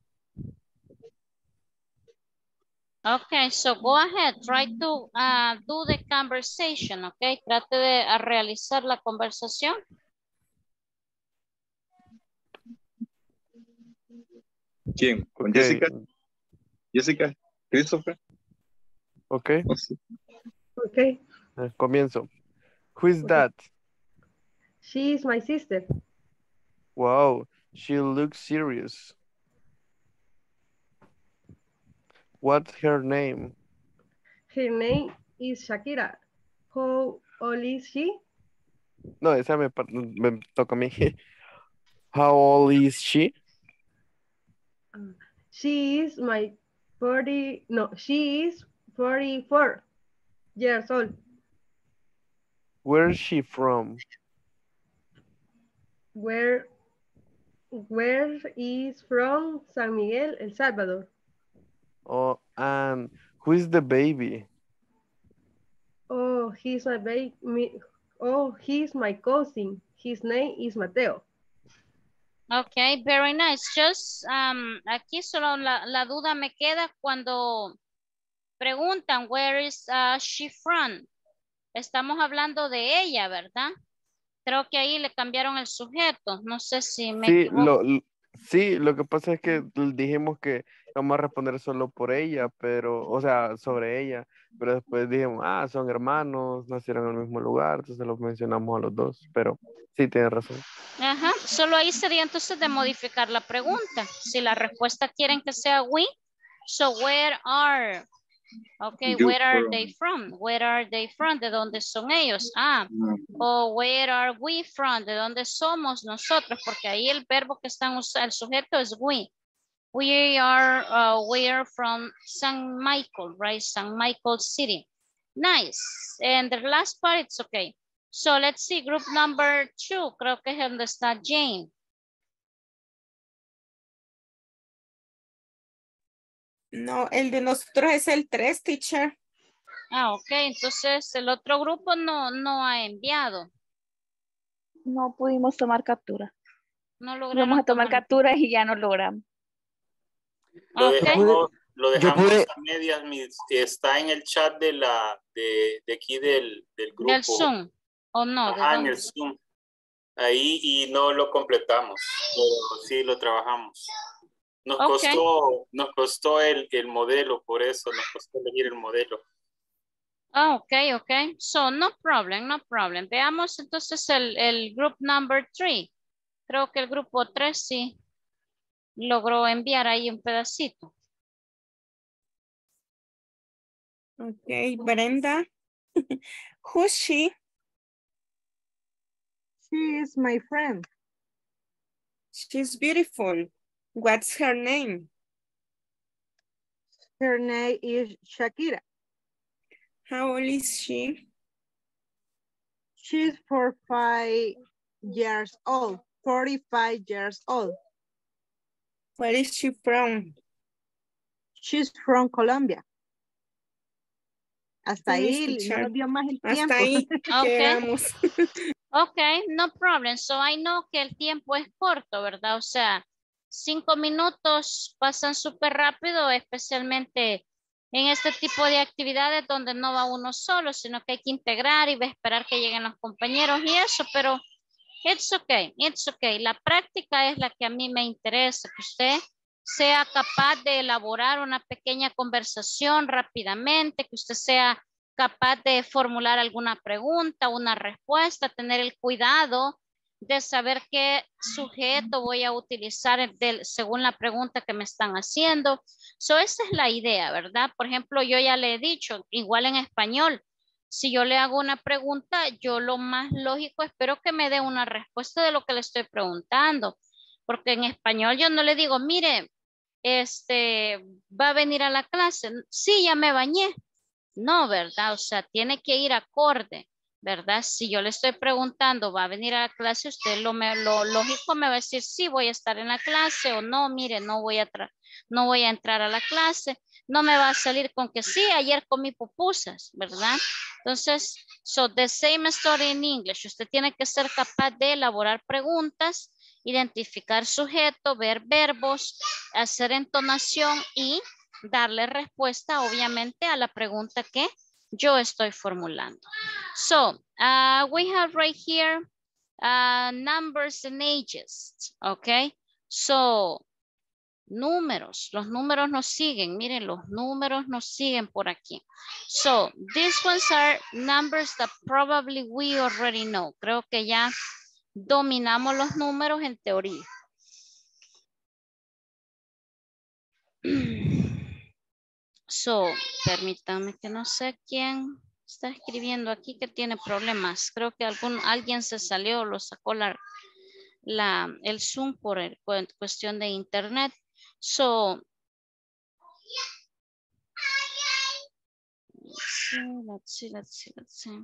Speaker 1: Okay, so go ahead. Try to uh, do the conversation, okay? Trate de uh, realizar la conversación.
Speaker 12: ¿Quién? ¿Con
Speaker 5: Okay.
Speaker 12: Jessica? Jessica, Christopher.
Speaker 5: Okay.
Speaker 12: No sé.
Speaker 2: Okay.
Speaker 5: Eh, Comienzo. Who is
Speaker 2: Okay.
Speaker 5: that?
Speaker 2: She is my sister.
Speaker 5: Wow, she looks serious. What's her name?
Speaker 2: Her name is Shakira. How old is she?
Speaker 5: No, esa me, par- me toca a mí. How old is she?
Speaker 2: She is my forty, no, she is forty-four years old.
Speaker 5: Where is she from?
Speaker 2: Where, where is from San Miguel, El Salvador?
Speaker 5: Oh, and who is the baby?
Speaker 2: Oh, he's my baby. Oh, he's my cousin. His name is Mateo.
Speaker 1: Okay, very nice. Just um, aquí solo la, la duda me queda cuando preguntan where is uh, she from. Estamos hablando de ella, ¿verdad? Creo que ahí le cambiaron el sujeto. No sé si me
Speaker 5: Sí,
Speaker 1: equivoco.
Speaker 5: lo, lo- sí, lo que pasa es que dijimos que vamos a responder solo por ella, pero, o sea, sobre ella, pero después dijimos, ah, son hermanos, nacieron en el mismo lugar, entonces los mencionamos a los dos, pero sí, tienes razón.
Speaker 1: Ajá, solo ahí sería entonces de modificar la pregunta. Si la respuesta quieren que sea we, so where are, okay,
Speaker 12: You
Speaker 1: where are
Speaker 12: from.
Speaker 1: they from? Where are they from? ¿De dónde son ellos? Ah,
Speaker 12: Mm.
Speaker 1: o where are we from? ¿De dónde somos nosotros? Porque ahí el verbo que están usando, el sujeto es we. We are, uh, we are from San Michael, right? San Michael City. Nice. And the last part, it's okay. So let's see, group number two, creo que es donde está Jane.
Speaker 3: No, el de nosotros es el tres, teacher.
Speaker 1: Ah, ok, entonces el otro grupo no, no ha enviado.
Speaker 13: No pudimos tomar captura.
Speaker 1: No
Speaker 13: Vamos
Speaker 1: lograron
Speaker 13: a tomar
Speaker 1: tomar.
Speaker 13: capturas y ya no logramos.
Speaker 4: Lo
Speaker 1: Ok.
Speaker 4: dejamos, lo
Speaker 5: yo
Speaker 4: dejamos
Speaker 5: pude-
Speaker 4: a medias, mis- está en el chat de la de, de aquí del, del grupo.
Speaker 1: Del Zoom, ¿o no? ¿De
Speaker 4: Ajá, en
Speaker 1: dónde?
Speaker 4: el Zoom. Ahí y no lo completamos, pero sí lo trabajamos. Nos
Speaker 1: Ok.
Speaker 4: costó, nos costó el, el modelo, por eso nos costó elegir el modelo.
Speaker 1: Ah, ok, ok. So, no problem, no problem. Veamos entonces el, el group number three. Creo que el grupo tres sí logró enviar ahí un pedacito.
Speaker 3: Ok, Brenda. Who's she?
Speaker 2: She is my friend.
Speaker 3: She's beautiful. What's her name?
Speaker 2: Her name is Shakira.
Speaker 3: How old is she?
Speaker 2: She's forty-five years old. forty-five years old.
Speaker 3: Where is she from?
Speaker 2: She's from Colombia. Hasta
Speaker 3: Finish,
Speaker 2: ahí
Speaker 3: teacher.
Speaker 2: no nos dio más el
Speaker 3: Hasta
Speaker 2: tiempo.
Speaker 3: ahí
Speaker 1: Ok.
Speaker 3: llegamos.
Speaker 1: Ok, no problem. So I know que el tiempo es corto, ¿verdad? O sea, cinco minutos pasan súper rápido, especialmente en este tipo de actividades donde no va uno solo, sino que hay que integrar y va a esperar que lleguen los compañeros y eso, pero it's okay, it's okay. La práctica es la que a mí me interesa, que usted sea capaz de elaborar una pequeña conversación rápidamente, que usted sea capaz de formular alguna pregunta, una respuesta, tener el cuidado de saber qué sujeto voy a utilizar del- según la pregunta que me están haciendo. So, esa es la idea, ¿verdad? Por ejemplo, yo ya le he dicho, igual en español, si yo le hago una pregunta, yo lo más lógico espero que me dé una respuesta de lo que le estoy preguntando, porque en español yo no le digo, mire, este, va a venir a la clase. Sí, ya me bañé. No, ¿verdad? O sea, tiene que ir acorde, ¿verdad? Si yo le estoy preguntando, ¿va a venir a la clase? Usted lo, me, lo lógico me va a decir, sí, voy a estar en la clase o no, mire, no voy a, tra- no voy a entrar a la clase. No me va a salir con que sí, ayer comí pupusas, ¿verdad? Entonces, so the same story in English. Usted tiene que ser capaz de elaborar preguntas, identificar sujeto, ver verbos, hacer entonación y darle respuesta, obviamente, a la pregunta que yo estoy formulando. So, uh, we have right here uh, numbers and ages, okay? So, números, los números nos siguen, miren, los números nos siguen por aquí. So, these ones are numbers that probably we already know. Creo que ya dominamos los números en teoría. So, permítanme que no sé quién está escribiendo aquí que tiene problemas. Creo que algún, alguien se salió, lo sacó la, la, el Zoom por, el, por cuestión de internet. So, let's see, let's see, let's see, let's see.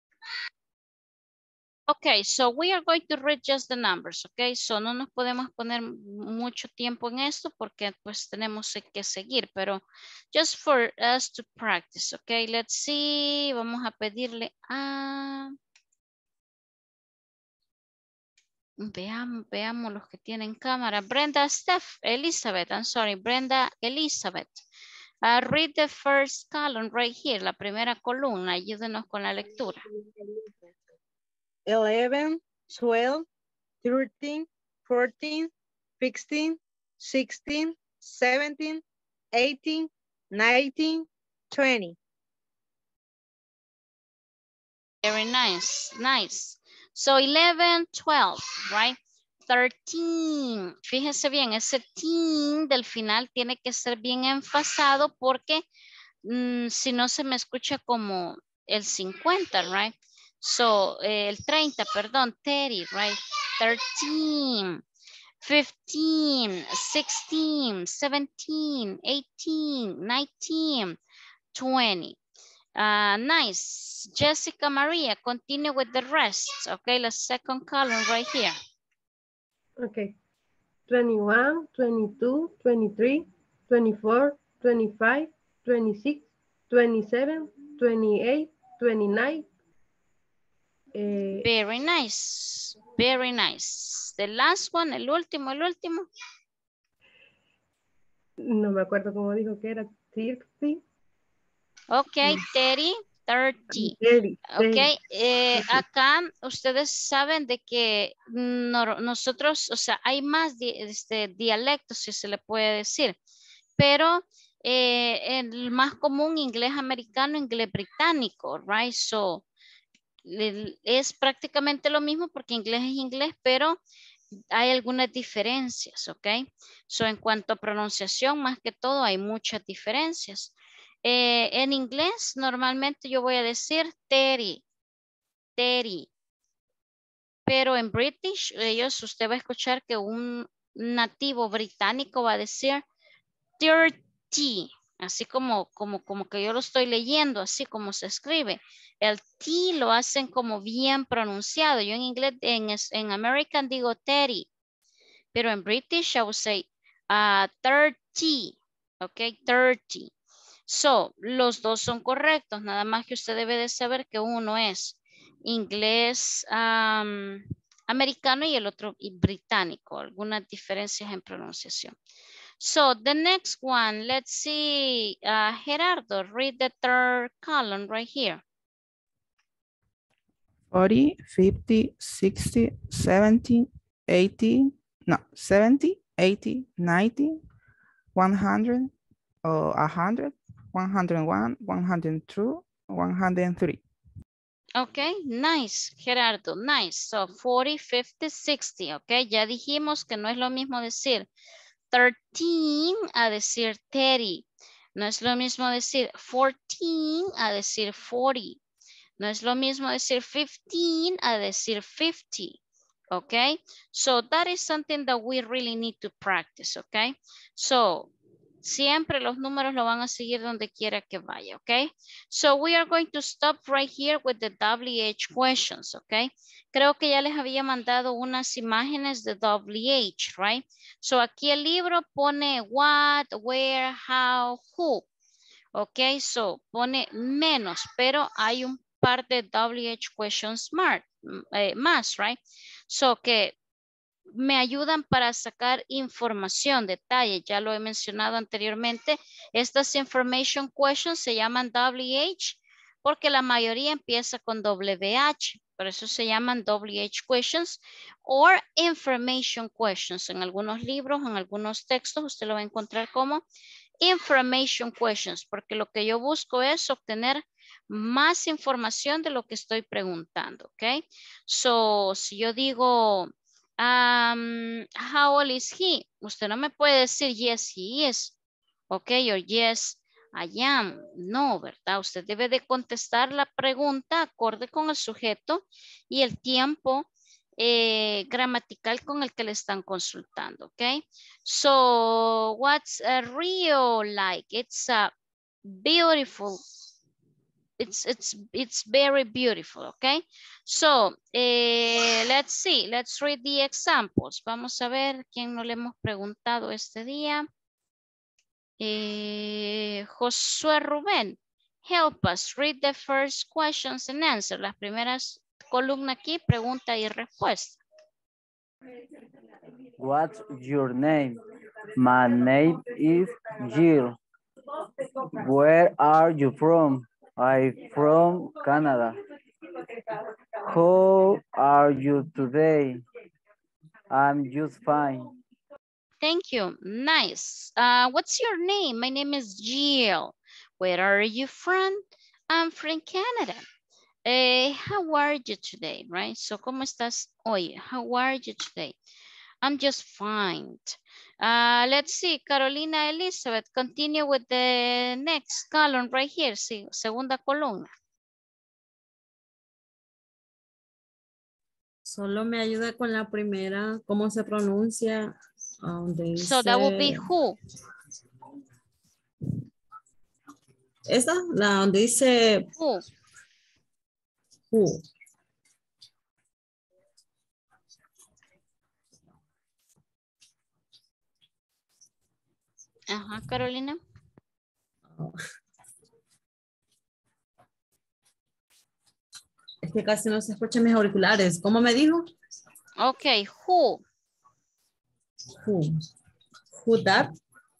Speaker 1: Okay, so we are going to read just the numbers, okay? So no nos podemos poner mucho tiempo en esto porque pues tenemos que seguir, pero just for us to practice, okay? Let's see, vamos a pedirle a Veamos, veamos los que tienen cámara. Brenda Steph, Elizabeth, I'm sorry, Brenda Elizabeth. Uh, read the first column right here, la primera columna. Ayúdenos con la lectura.
Speaker 8: eleven, twelve, thirteen, fourteen, fifteen, sixteen, seventeen, eighteen, nineteen, twenty.
Speaker 1: Very nice, nice. So eleven, twelve, right? thirteen. Fíjense bien, ese teen del final tiene que ser bien enfasado porque mm, si no se me escucha como el cincuenta, right? So, eh, el treinta, perdón, thirty, right? thirteen, fifteen, sixteen, seventeen, eighteen, nineteen, twenty. Uh, nice. Jessica Maria, continue with the rest. Okay, the second column right here.
Speaker 2: Okay. twenty-one, twenty-two, twenty-three, twenty-four, twenty-five, twenty-six, twenty-seven, twenty-eight, twenty-nine. Eh,
Speaker 1: Very nice. Very nice. The last one, el último, el último.
Speaker 2: no me acuerdo cómo dijo que era. thirty.
Speaker 1: Ok, thirty, thirty.
Speaker 2: thirty,
Speaker 1: Ok,
Speaker 2: thirty.
Speaker 1: eh, acá ustedes saben de que no- nosotros, o sea, hay más di- este, dialectos, si se le puede decir, pero eh, el más común inglés americano, inglés británico, right? So, el- es prácticamente lo mismo porque inglés es inglés, pero hay algunas diferencias, ¿ok? So, en cuanto a pronunciación, más que todo, hay muchas diferencias. Eh, en inglés, normalmente yo voy a decir thirty, thirty. Pero en British, ellos, usted va a escuchar que un nativo británico va a decir thirty. Así como, como, como que yo lo estoy leyendo, así como se escribe. El T lo hacen como bien pronunciado. Yo en inglés, en, en American digo thirty. Pero en British, I would say uh, thirty. Ok, thirty. So, los dos son correctos. Nada más que usted debe de saber que uno es inglés um, americano y el otro británico. Algunas diferencias en pronunciación. So, the next one, let's see. Uh, Gerardo, read the third column right here.
Speaker 10: forty, fifty, sixty, seventy, eighty, no, seventy, eighty, ninety, one hundred, uh, one hundred, one hundred one, one hundred two, one hundred three.
Speaker 1: Ok, nice, Gerardo, nice. So, forty, fifty, sixty, ok. Ya dijimos que no es lo mismo decir thirteen a decir thirty. No es lo mismo decir fourteen a decir forty. No es lo mismo decir fifteen a decir fifty. Okay, so that is something that we really need to practice. Okay, so siempre los números lo van a seguir donde quiera que vaya. Okay, so we are going to stop right here with the W H questions. Okay, creo que ya les había mandado unas imágenes de W H, right? So aquí el libro pone what, where, how, who. Ok, so pone menos, pero hay un par de W H questions smart, eh, más, right? So que me ayudan para sacar información, detalle, ya lo he mencionado anteriormente. Estas information questions se llaman W H porque la mayoría empieza con W H, por eso se llaman W H questions or information questions. En algunos libros, en algunos textos, usted lo va a encontrar como information questions, porque lo que yo busco es obtener más información de lo que estoy preguntando, ¿ok? So, si yo digo, um, how old is he? Usted no me puede decir, yes, he is, ¿ok? O yes, I am. No, ¿verdad? Usted debe de contestar la pregunta acorde con el sujeto y el tiempo Eh, gramatical con el que le están consultando, okay? So, what's a Rio like? It's a beautiful, it's, it's, it's very beautiful, okay? So, eh, let's see, let's read the examples. Vamos a ver quién no le hemos preguntado este día. Eh, Josué Rubén, help us read the first questions and answers. Las primeras columnas aquí, pregunta y respuesta.
Speaker 9: What's your name? My name is Jill. Where are you from? I'm from Canada. How are you today? I'm just fine.
Speaker 1: Thank you. Nice. Uh, what's your name? My name is Jill. Where are you from? I'm from Canada. Uh, how are you today, right? So, ¿cómo estás hoy? How are you today? I'm just fine. Uh, let's see, Carolina Elizabeth, continue with the next column right here. Sí, segunda columna.
Speaker 15: Solo me ayuda con la primera, cómo se pronuncia. Donde
Speaker 1: So
Speaker 15: dice...
Speaker 1: that would be who.
Speaker 15: Esa, la donde dice...
Speaker 1: Who.
Speaker 15: Who.
Speaker 1: Ajá, Carolina.
Speaker 15: Oh. Es que casi no se escuchan mis auriculares. ¿Cómo me dijo?
Speaker 1: Ok, who.
Speaker 15: Who. Who that?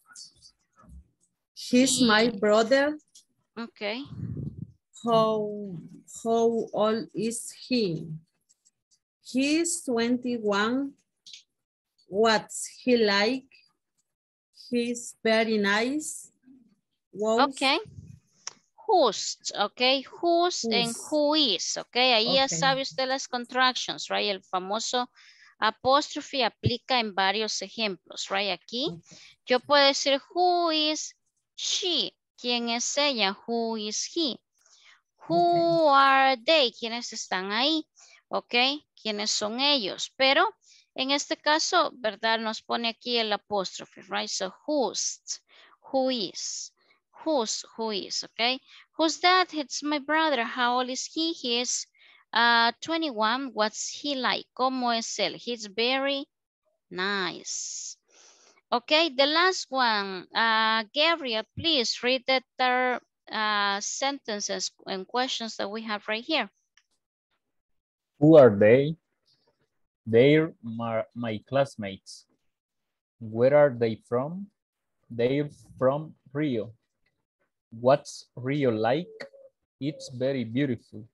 Speaker 15: He's
Speaker 1: y...
Speaker 15: my brother.
Speaker 1: Ok.
Speaker 15: How, how old is he? He's twenty-one. What's he like? He's very nice. Wow.
Speaker 1: Ok. Whose, ok, whose and who is, ok, ahí
Speaker 15: okay.
Speaker 1: ya sabe usted las contractions, right, el famoso apóstrofe aplica en varios ejemplos, right, aquí okay. Yo puedo decir who is she, ¿quién es ella? Who is he? Who okay. are they? ¿Quiénes están ahí? Ok, ¿quiénes son ellos? Pero en este caso, ¿verdad? Nos pone aquí el apóstrofe, right, so whose, who is. Who's, who is, okay? Who's that? It's my brother. How old is he? He is uh, twenty-one. What's he like? ¿Cómo es él? He's very nice. Okay, the last one. Uh, Gabriel, please read the third uh, sentences and questions that we have right here.
Speaker 11: Who are they? They're my, my classmates. Where are they from? They're from Rio. What's Rio like? It's very beautiful.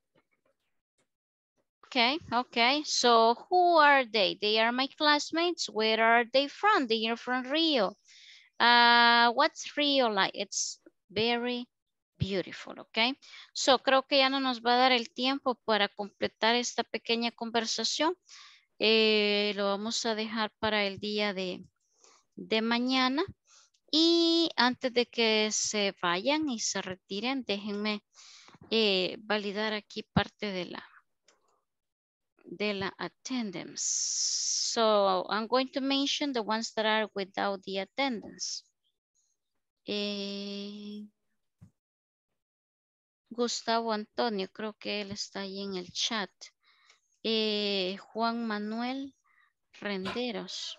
Speaker 1: Okay, okay. So who are they? They are my classmates. Where are they from? They are from Rio. Uh, what's Rio like? It's very beautiful, okay? So creo que ya no nos va a dar el tiempo para completar esta pequeña conversación. Eh, lo vamos a dejar para el día de, de mañana. Y antes de que se vayan y se retiren, déjenme eh, validar aquí parte de la, de la attendance. So I'm going to mention the ones that are without the attendance. Eh, Gustavo Antonio, creo que él está ahí en el chat. Eh, Juan Manuel Renderos.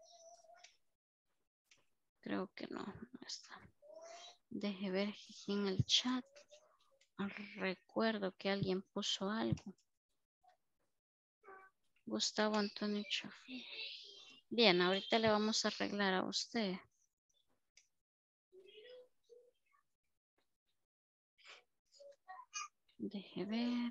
Speaker 1: Creo que no, no está. Deje ver aquí en el chat. Recuerdo que alguien puso algo. Gustavo Antonio Chafí. Bien, ahorita le vamos a arreglar a usted. Deje ver.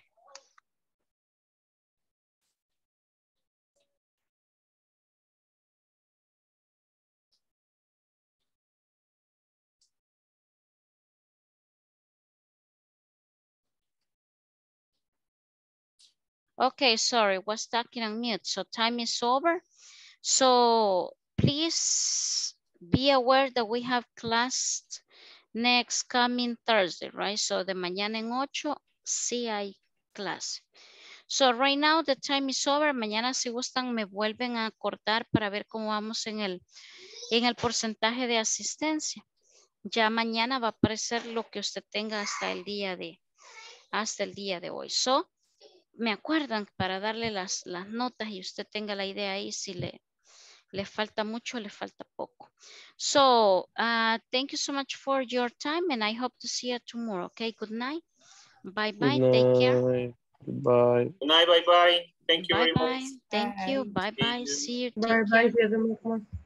Speaker 1: Okay, sorry, was talking on mute. So time is over. So please be aware that we have class next coming Thursday, right? So de mañana en ocho, sí hay clase. So right now the time is over. Mañana si gustan me vuelven a cortar para ver cómo vamos en el, en el porcentaje de asistencia. Ya mañana va a aparecer lo que usted tenga hasta el día de, hasta el día de hoy. So, me acuerdan para darle las, las notas y usted tenga la idea ahí si le, le falta mucho o le falta poco. So, uh, thank you so much for your time and I hope to see you tomorrow. Okay, good night. Bye bye. Take care.
Speaker 5: Bye.
Speaker 4: Good night, bye bye. Thank you
Speaker 1: Bye
Speaker 4: very
Speaker 1: bye.
Speaker 4: much.
Speaker 1: Thank you. Bye bye. See you.
Speaker 2: Bye
Speaker 1: Take
Speaker 2: bye.
Speaker 1: care.
Speaker 2: See you.